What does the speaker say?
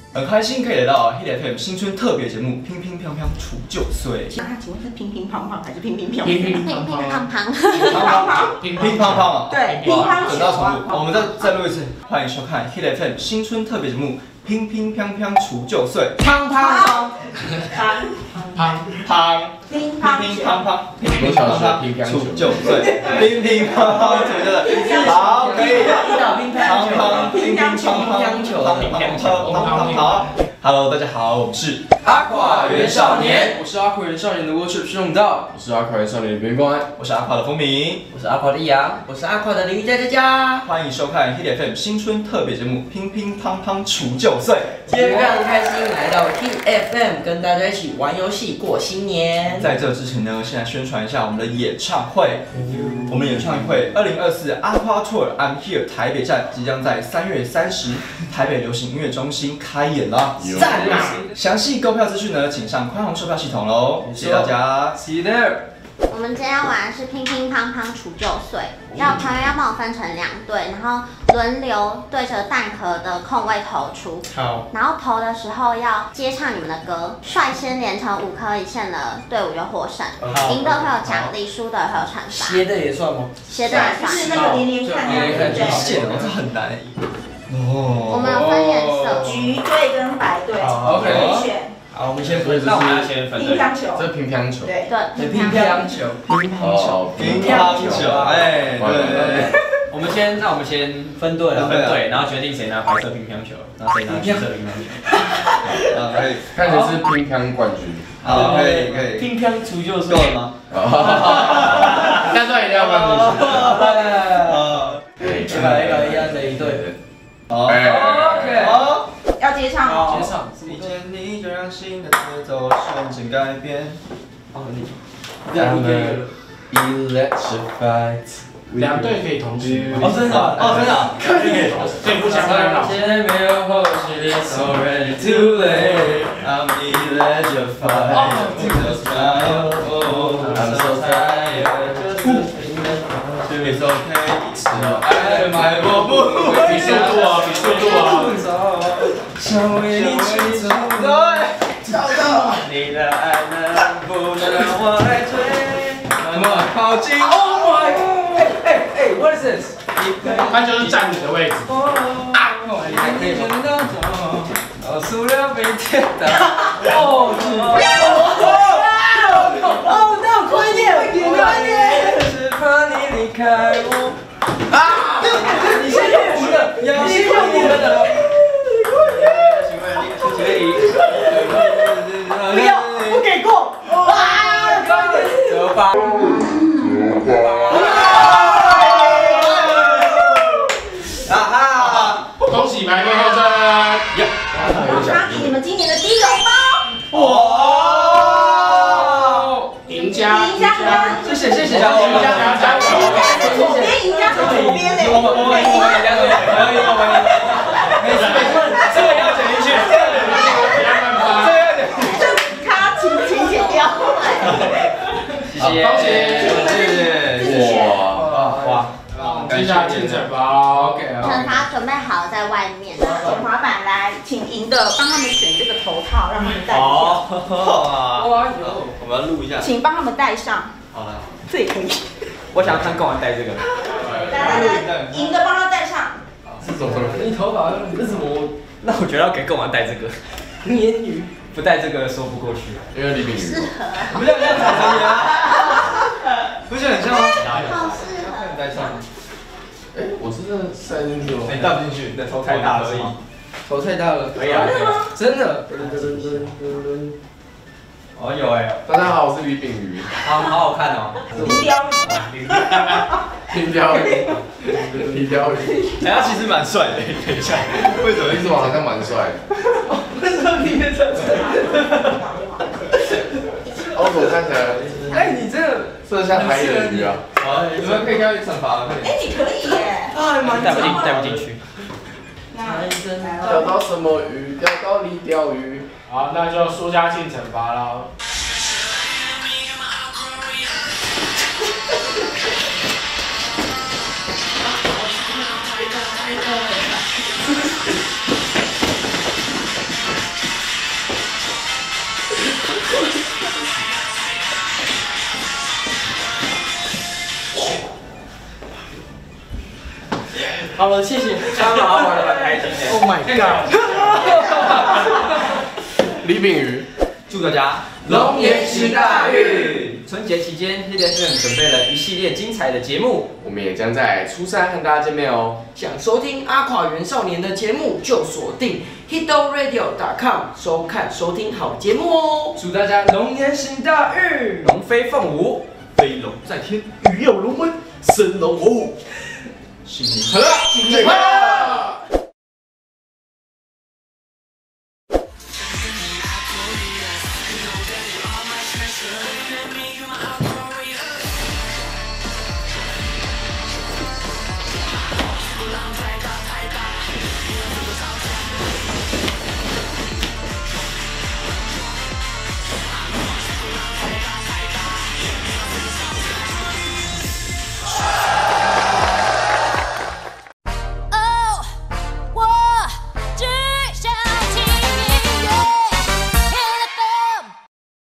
很开心可以来到 Hit FM 新春特别节目《乒乒乓乓除旧岁》。 那请问是乒乒乓乓还是乒乒乓乓？ 乒乒乓乓， 乒乒乓乓啊！ 对，乒乓球啊！ 我们再录一次，欢迎收看 Hit FM 新春特别节目《乒乒乓乓除旧岁》。 乓乓乓， 乒乒乒乓乓，乒乒乓乓除旧岁，乒乒乓乓除旧岁。好，可以。乒乓球，好。Hello， 大家好，我们是阿垮原少年， 我是阿垮原少年的沃士用道， 我是阿垮原少年的边关， 我是阿垮的风鸣， 我是阿垮的易阳， 我是阿垮的林佳。 欢迎收看 Hit FM 新春特别节目《乒乒乓乓除旧岁》。 今天非常开心来到 Hit FM， 跟大家一起玩游戏过新年。 在这之前呢，先来宣传一下我们的演唱会。我们演唱会2024 Aqua Tour I'm Here 台北站即将在3月30台北流行音乐中心开演了。 赞啦！ 详细购票资讯呢，请上宽宏售票系统喽。谢谢大家 ，See you there。 我们今天要玩的是乒乒乓乓除旧岁，团员要帮我分成2队，然后轮流对着蛋壳的空位投出。 好， 然后投的时候要接唱你们的歌，率先连成5颗一线的队伍就获胜，赢的会有奖励，输的会有惩罚。 斜的也算吗？ 斜的也算。 是那个连连看那个对。 线哦，这很难我们有分颜色， 橘队跟白队， OK 可以选。 好，我们先分。 那我们要先分乒乓球， 这是乒乓球， 对， 乒乓球， 乒乓球，哎，对。 我们先分队，然后决定谁拿白色乒乓球，然后谁拿橘色乒乓球。 可以， 看的是乒乓冠军。 好，可以。 乒乓除旧岁够了吗？ 但是一定要放进去。 一个一样的一队。 好 ，OK， 好。 要接唱哦。 接唱。 遇见你，就让心的节奏瞬间改变。 哦，你。 这样的 electrified。 2队可以同时。 哦，真的， 可以同时，所以不相干扰。 前没有后续 it's already too late. I'm electrified. I'm so tired. It's okay. 爱埋我不会比速度啊！ 想为你去走，找到你的爱能不能让我来追？那么靠近。Oh my god！What is this？ 他就是站你的位置。 你还可以吗？塑料被贴的。 哦，那快点！ 是怕你离开我。啊！你先用我的，你先用我的。 不要，不给过！哇，快点！ 走吧。 恭喜排队获胜！ 他给你们今年的第一个红包。 哇！赢家！ 谢谢。 赢家在左边，赢家在左边嘞。 我们这个要剪进去， 卡请剪掉。 谢谢。哇！ 接下来进惩罚 ，OK 惩罚准备好在外面。 剪滑板来，请赢的帮他们选这个头套，让他们戴。 我们要录一下。 请帮他们戴上。 好了， 这也可以。 我想要看贡丸戴这个。 来，赢的帮他戴上。 是什么？ 你头发为什么？那我觉得要给贡丸戴这个。言语不戴这个说不过去。 因为李炳宇。 不是要踩着你啊？不是很像吗？ 好适合。 戴上。 哎，我是真的塞进去了。 你戴不进去，你的头太大了。 头太大了。可以啊。真的。哦，有哎。 大家好，我是李炳宇。 好好看哦。 林雕鱼。 哎，他其实蛮帅的，等一下，为什么？ 为什么好像蛮帅的？ 为什么你变成？ 我怎么看起来？ 哎，你这个这像海野鱼啊！ 好，你们可以开始惩罚了。 哎，你可以耶。 带不进去。 钓到什么鱼？钓到你钓鱼。 好，那就输家进惩罚了。 好了，谢谢。 刚好玩得蛮开心的。 Oh my god！ 李炳宇， 祝大家龙年行大运！ 春节期间 ，Hit FM 准备了一系列精彩的节目， 我们也将在初三和大家见面哦。 想收听阿垮原少年的节目，就锁定 hidoradio.com 收看收听好节目哦。 祝大家龙年行大运，龙飞凤舞，飞龙在天， 鱼有龙温，生龙活虎。 新年快乐！ 新年快乐！